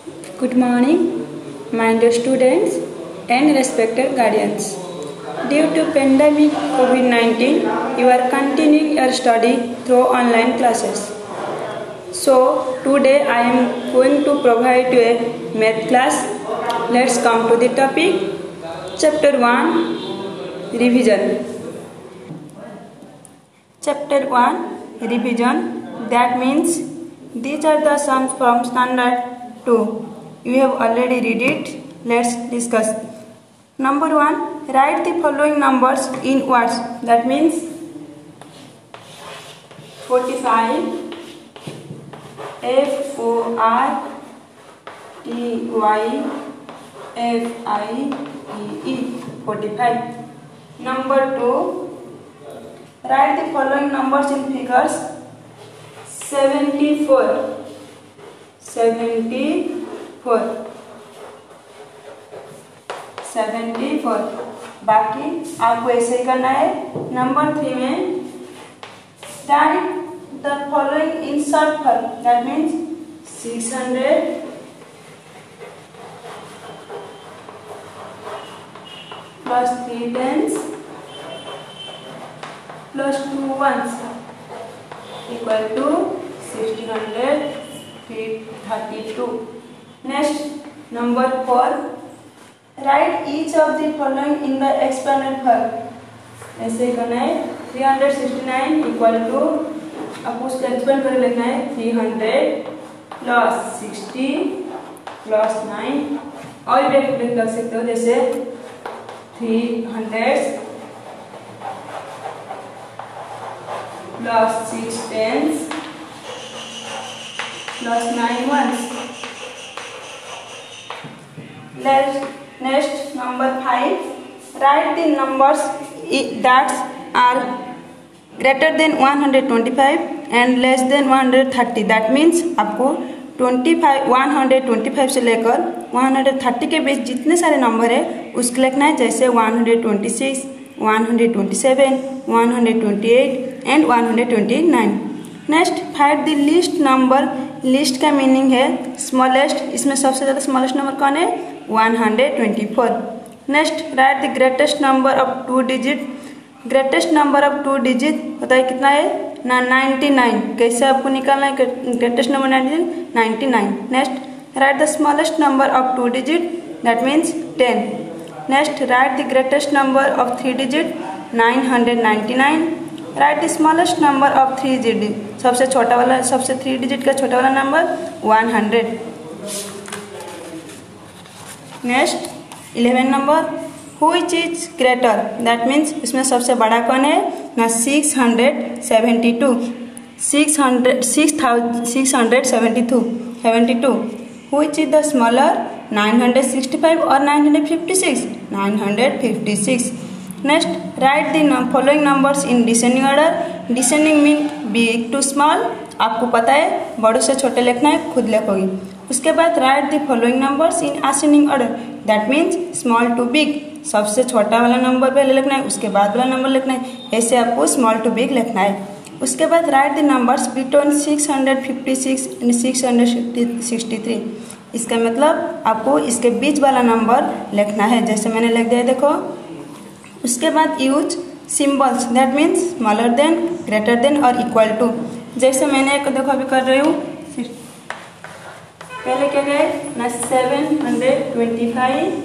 Good morning, my dear students and respected guardians. Due to pandemic COVID-19, you are continuing your study through online classes. So today I am going to provide you a math class. Let's come to the topic. Chapter 1, Revision. Chapter 1, Revision. That means these are the sums from standard 2. You have already read it. Let's discuss. Number 1, write the following numbers in words. That means 45, FORTYFIEE, 45. Number 2, write the following numbers in figures. 74, 74. बाकी आपको ऐसे ही करना है. Number 3 में write the following in short form. That means 600 plus 3 tens plus 2 ones equal to 1632. Next, number 4, write each of the following in the expanded form. ऐसे ही करना है. 369 equal to आपको उसको एक्सपेंड करके लिखना है 300 plus 60 plus 9. और भी लिख सकते हो जैसे 300 plus 6 tens plus 9 ones. Next, number 5, write the numbers that are greater than 125 and less than 130. That means आपको 125 से लेकर 130 के बीच जितने सारे नंबर है उसको लिखना है. जैसे 126, 127, 128 and 129. Next, find the least number. Least का मीनिंग है स्मॉलेस्ट. इसमें सबसे ज़्यादा स्मॉलेस्ट नंबर कौन है? 124. Next, write the greatest number of 2 digit. Greatest number of 2 digit बताइए कितना है? 99. कैसे आपको निकालना है greatest number 99? Next, write the smallest number of 2 digit. That means 10. Next, write the greatest number of 3 digit. 999. Write the smallest number of 3 digit. सबसे 3 digit का छोटा वाला number 100. Next, 11 number, which is greater. That means इसमें सबसे बड़ा कौन है? ना 672. 672. Which is the smaller? 965 और 956. 956. Next, write the following numbers in descending order. Descending mean big to small. आपको पता है बड़ों से छोटे लिखना है, खुद लिखोगे. उसके बाद write the following numbers in ascending order. That means small to big. सबसे छोटा वाला नंबर पहले लिखना है, उसके बाद वाला नंबर लिखना है. ऐसे आपको स्मॉल टू बिग लिखना है. उसके बाद write the numbers between 656 and 663. इसका मतलब आपको इसके बीच वाला नंबर लिखना है, जैसे मैंने लिख दिया देखो. उसके बाद use symbols. That means smaller than, greater than और इक्वल टू. जैसे मैंने एक देखो अभी कर रही हूँ. पहले क्या गए ना 725,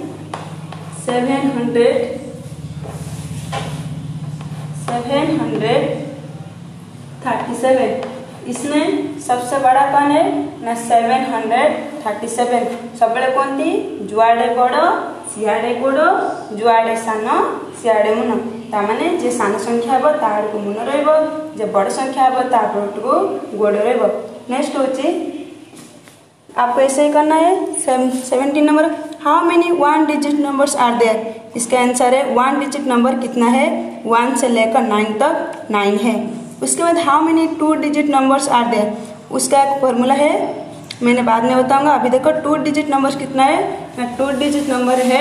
737. इसमें सबसे बड़ा कौन है ना 737. सब बड़े कौन थी? जुआड़े बड़ सियाड़े गोड़, जुआड़े सान सियाड़े मुन. तामाने जे सान संख्या हे ताड़ को मुन रहिबो, जे बड़ संख्या हे ताड़ को गोड़ रहिबो. नेक्स्ट होची आपको ऐसे ही करना है. 17 number, how many 1 digit numbers are there. इसका आंसर है 1 डिजिट नंबर कितना है? 1 से लेकर 9 तक 9 है. उसके बाद how many 2 digit numbers are there. उसका एक फॉर्मूला है, मैंने बाद में बताऊंगा. अभी देखो 2 डिजिट नंबर कितना है? 2 डिजिट नंबर है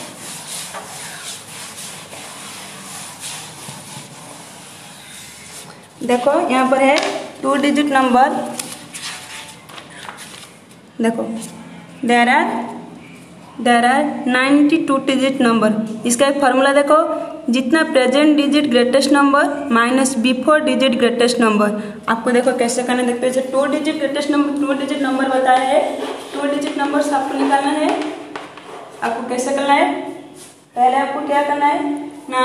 देखो यहाँ पर है 2 डिजिट नंबर. देखो देर आर 92 डिजिट नंबर। इसका एक फार्मूला देखो, जितना present digit greatest number minus before digit greatest number. आपको देखो कैसे करना, देखते हैं जैसे 2 digit greatest number 2 digit number बताया है, 2 डिजिट नंबर आपको निकालना है। आपको कैसे करना है, पहले आपको क्या करना है ना,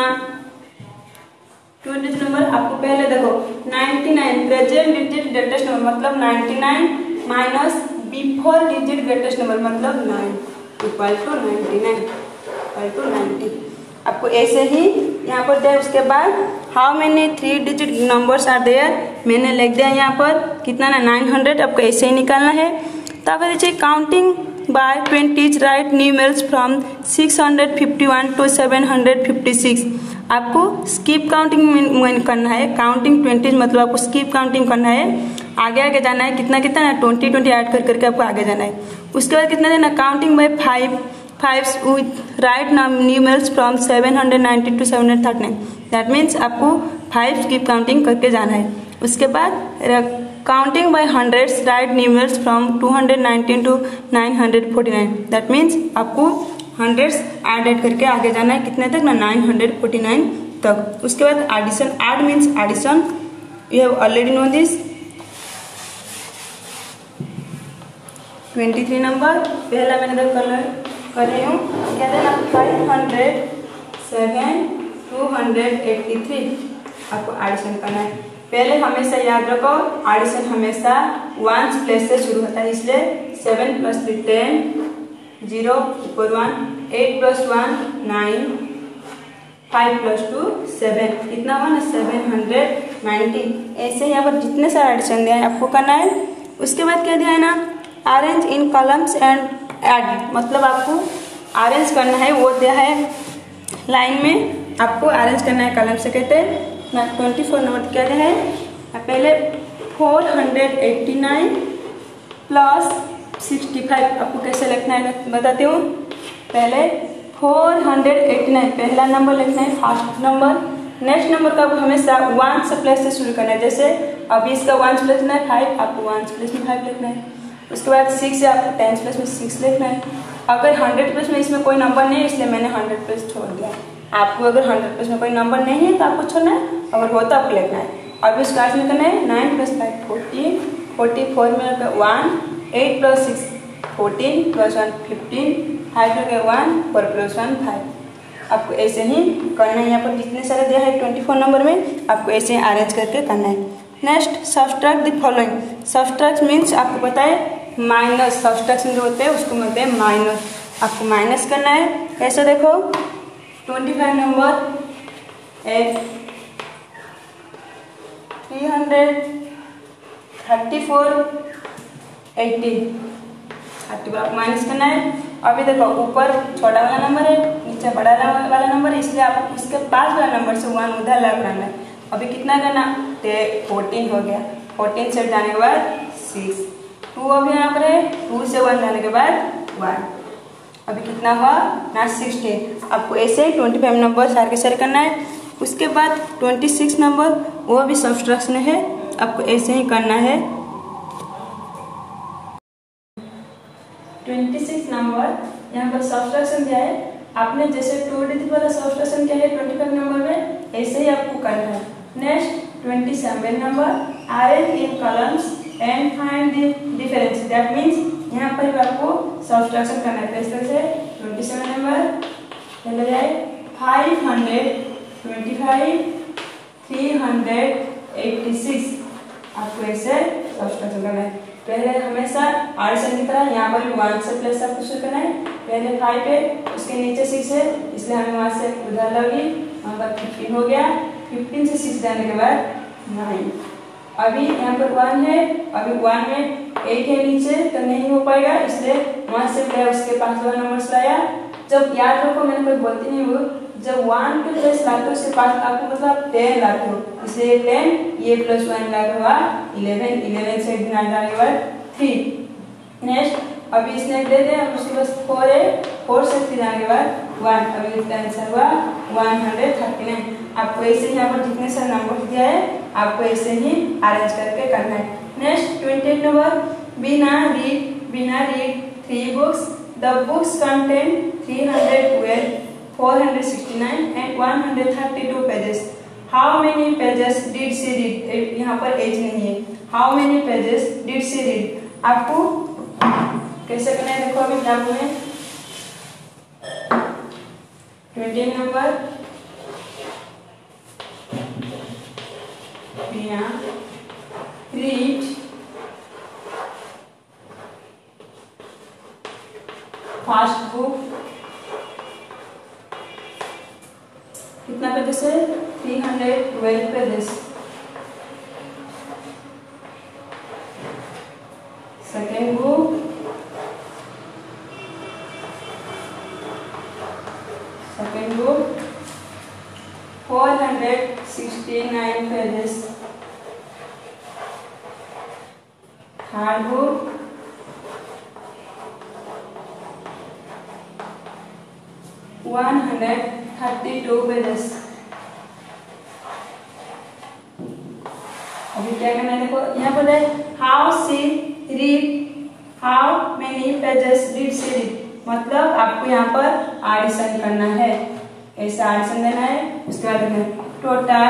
2 डिजिट नंबर आपको पहले देखो 99 प्रेजेंट डिजिट ग्रेटेस्ट नंबर मतलब 99 minus before digit greatest number मतलब 9 इक्वल टू 99 इक्वल टू 90। आपको ऐसे ही यहाँ पर दे, उसके बाद how many 3 digit numbers are there, मैंने लिख दिया यहाँ पर कितना ना 900। आपको ऐसे ही निकालना है। तो फिर देखिए counting by 20 write numerals from 651 to 756। आपको स्किप काउंटिंग करना है, काउंटिंग 20 मतलब आपको स्किप काउंटिंग करना है, आगे आगे जाना है, कितना कितना ना 20 ऐड कर करके आपको आगे जाना है। उसके बाद कितना देना, counting by 5 with write numerals from 790 to 739। That means आपको 5 स्किप काउंटिंग करके जाना है। उसके बाद counting by hundreds write numerals from 219 to 949। That means आपको हंड्रेड्स ऐड करके आगे जाना है, कितने तक ना 949 तक। उसके बाद addition, add means addition, you have already know this. 23 number पहला मैंने कर रही हूँ, क्या देना 507 283। आपको एडिशन करना है। पहले हमेशा याद रखो एडिशन हमेशा 1 प्लेस से शुरू होता है, इसलिए 7 + 3 10 0 ऊपर 1 8 + 1 9 5 + 2 7 कितना हुआ ना 790। ऐसे यहाँ पर जितने सारे एडिशन दिया है आपको करना है। उसके बाद क्या दिया है ना, arrange in columns and add, मतलब आपको अरेंज करना है, वो दिया है लाइन में, आपको अरेंज करना है कॉलम से कहते हैं ना। 24 नंबर क्या दिया है, पहले 489 + 65 आपको कैसे लिखना है बताती हूँ। पहले 489 पहला नंबर लिखना है, फर्स्ट नंबर। नेक्स्ट नंबर का आपको हमेशा 1 से प्लेस से शुरू करना है, जैसे अभी इसका 1 प्लेस में 5, आपको 1 प्लेस में 5 लिखना है। उसके बाद 6 से आपको 10 प्लेस में 6 लिखना है। अगर 100 प्लेस में इसमें कोई नंबर नहीं है इसलिए मैंने 100 प्लेस छोड़ दिया। आपको अगर 100 प्लेस में कोई नंबर नहीं है तो आपको छोड़ना है, अगर हो तो आपको लिखना है। अभी उस क्लास में करना है 9 + 5 14 44 में 1 8 + 6 14 + 1 15 5 में 1 4 + 1 5। आपको ऐसे ही करना है। यहाँ पर जितने सारे दिया है 24 नंबर में आपको ऐसे अरेंज करके करना है। Next subtract the following. Subtract means आपको पता है माइनस, सब्सट्रैक्शन जो होते हैं उसको बोलते हैं माइनस। आपको माइनस करना है, कैसे देखो 25 नंबर 334 80 34 आपको माइनस करना है। अभी देखो ऊपर छोटा वाला नंबर है, नीचे बड़ा वाला नंबर है, इसलिए आपको उसके पास वाला नंबर से 1 उधर लगाना है। अभी कितना करना 14 हो गया, 14 से जाने के बाद 6 2 अभी यहाँ पर है, 2 से 1 जाने के बाद 1। अभी कितना हुआ ना 16। आपको ऐसे 25 नंबर सारे के सारे करना है। उसके बाद 26 नंबर वो भी सब्सट्रैक्शन है, आपको ऐसे ही करना है। 26 नंबर यहाँ पर सब्सट्रैक्शन दिया है, आपने जैसे 2 डिजिट वाला सब्सट्रैक्शन किया है 25 नंबर में, ऐसे ही आपको करना है। Next 27 number arrange in columns and find the difference. That means यहाँ पर भी आपको सब्सट्रैक्शन करना है। इस तरह से 27 नंबर पहले जाए 525 386। आपको ऐसे सब्सट्रैक्शन करना है। पहले हमेशा एडिशन की तरह यहाँ पर भी 1 से प्लस आपको शुरू करना है। पहले 5 है, उसके नीचे 6 है, इसलिए हमें वहाँ से उधर लगी, वहाँ पर 15 हो गया। 15 से 6 जाने के बाद 9। अभी यहाँ पर 1 है, अभी 1 में 8 है नीचे तो नहीं हो पाएगा, इसलिए वहाँ से मैं उसके पास वाला नंबर लाया। जब याद रखो मैंने कोई बोलती नहीं हूँ, जब 1 के प्लस लाते हो उसके पास आपको मतलब 10 लाते हो, इसलिए 10 ये +1 लाते हुआ 11 11 से जाने के बाद 3। नेक्स्ट अभी इसने दे दे, उसके पास 4 है, 4 से 3 जाने के बाद 1। अभी इसका आंसर हुआ 139। आपको ऐसे यहाँ पर जितने सारे नंबर दिया है आपको ऐसे ही अरेंज करके करना है। नेक्स्ट 28 नंबर बिना read 3 books. The books contain 312, 469 and 132 pages. How many pages did she read? यहाँ पर एज नहीं है. How many pages did she read? आपको कैसे करना है देखो अभी एग्जाम्पल में 20 नंबर read फर्स्ट बुक कितना पेजेस है 312 pages. Second book 469 pages. Third book 132 pages. अभी क्या करना है देखो यहाँ पर है how many pages did she read. मतलब आपको यहाँ पर एडिशन करना है. ऐसा एडिशन देना है. उसके बाद देखना total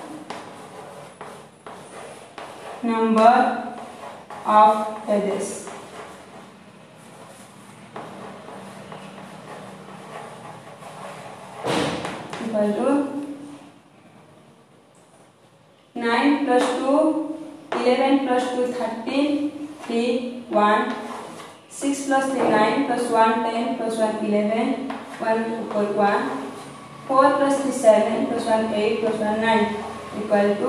number of pages equal to 9 plus 2 11 plus 2 13 3 1 6 plus 3 9 plus 1 10 plus 1 11 1 equal 1 4 plus 3 7 plus 1 8 plus 1 9 equal to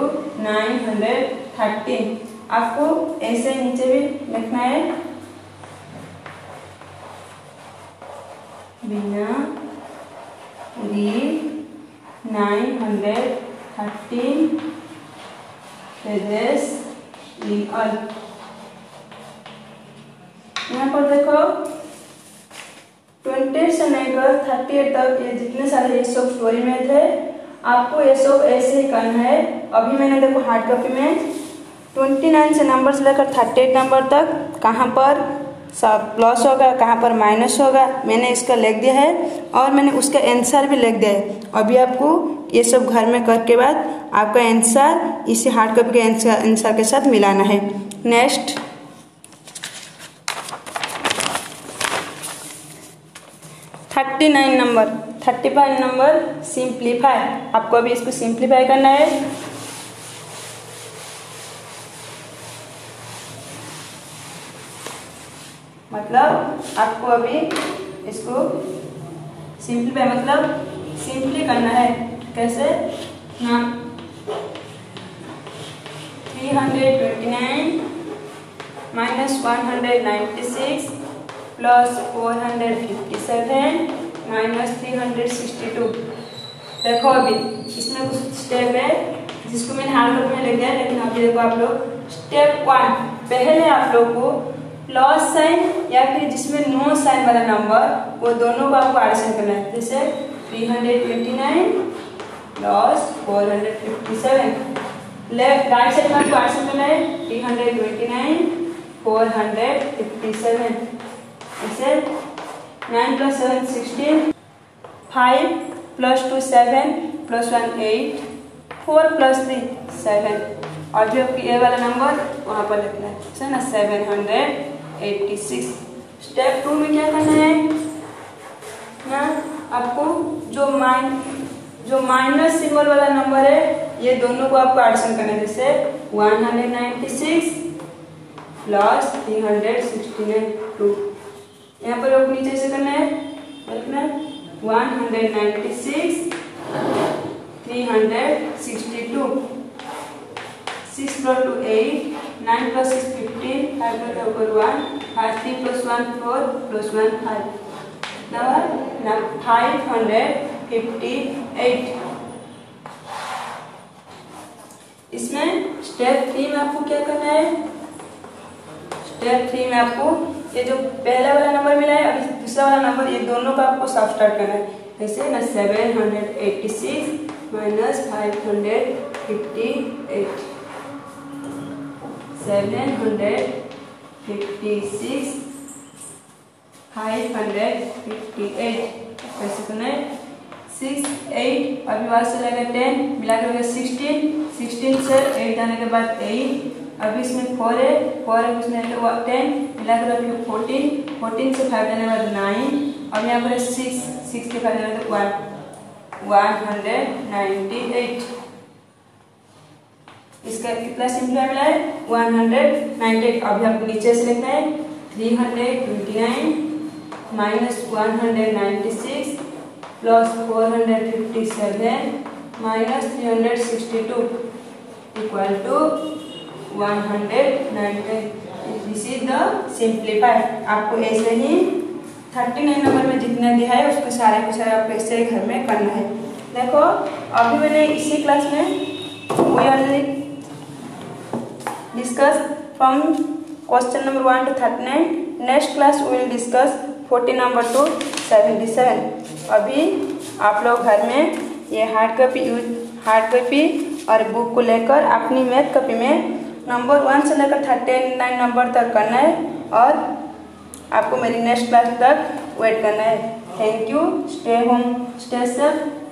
913. आपको ऐसे नीचे भी लिखना है बिना रीड 913 पेजेस इन ऑल. यहाँ पर देखो 20 से लेकर 38 तक ये जितने सारे ये सब स्टोरी में थे आपको ये सब ऐसे ही करना है. अभी मैंने देखो हार्ड कॉपी में 29 से नंबर से लेकर 38 नंबर तक कहाँ पर प्लस होगा कहाँ पर माइनस होगा मैंने इसका लिख दिया है और मैंने उसका आंसर भी लिख दिया है. अभी आपको ये सब घर में करके बाद आपका आंसर इसी हार्ड कॉपी के आंसर के साथ मिलाना है. Next 39 number 35 number simplify. आपको अभी इसको सिंप्लीफाई करना है. मतलब आपको अभी इसको सिंप्लीफाई मतलब सिंपली करना है. कैसे ना 329 minus 196 plus 457 minus 362. देखो अभी इसमें कुछ स्टेप है जिसको मैंने हार्ड कॉपी में लिख दिया है. लेकिन अभी देखो आप लोग स्टेप 1 पहले आप लोग को प्लस साइन या फिर जिसमें नो साइन वाला नंबर वो दोनों को आपको एडिशन करना है. जैसे 329 प्लस 457 लेफ्ट राइट साइड में आपको एडिशन करना है 329 457. ऐसे 9 plus 7 16 5 plus 2 7 plus 1 8 4 plus 3 7 और जो ये वाला नंबर वहाँ पर लिखना है ना 786. स्टेप 2 में क्या करना है ना आपको जो माइनस सिंबल वाला नंबर है ये दोनों को आपको एडिशन करना है. जैसे 196 प्लस 369 2. यहाँ पर आपको नीचे से करना है 196 362 6 plus 2 8 9 plus 6 15 5 plus 1 5 3 plus 1 4 plus 1 5. Now 558. इसमें स्टेप 3 में आपको क्या करना है. स्टेप 3 में आपको ये जो पहला वाला नंबर मिला है अभी दूसरा वाला नंबर ये दोनों का आपको सब्ट्रैक्ट करना है. जैसे ना 786 minus 558 756 558 कैसे करना है 6 8 अभी बाद से लगेगा 10 मिलाकर होगा 16 से 8 जाने के बाद 8 अभी इसमें 4 है उसमें 10 मिलाकर होगा 14 से 5 जाने के बाद 9 अब यहाँ पर 6 के 5 जाने के बाद 198 इसका कितना सिंपल मिला है 198 अभी आपको नीचे से लिखना है 329 minus 196 plus 457 minus 362 equal to 190। This is the simplified. आपको ऐसे ही 39 नंबर में जितना दिया है उसको सारे के सारे आपको ऐसे ही घर में करना है। देखो अभी मैंने इसी क्लास में we only discuss from question number 1 to 39। Next class we will discuss 40 number to 77। अभी आप लोग घर में ये हार्ड कॉपी और बुक को लेकर अपनी मैथ कॉपी में नंबर 1 से लेकर 39 नंबर तक करना है और आपको मेरी नेक्स्ट क्लास तक वेट करना है। Thank you. Stay home, stay safe.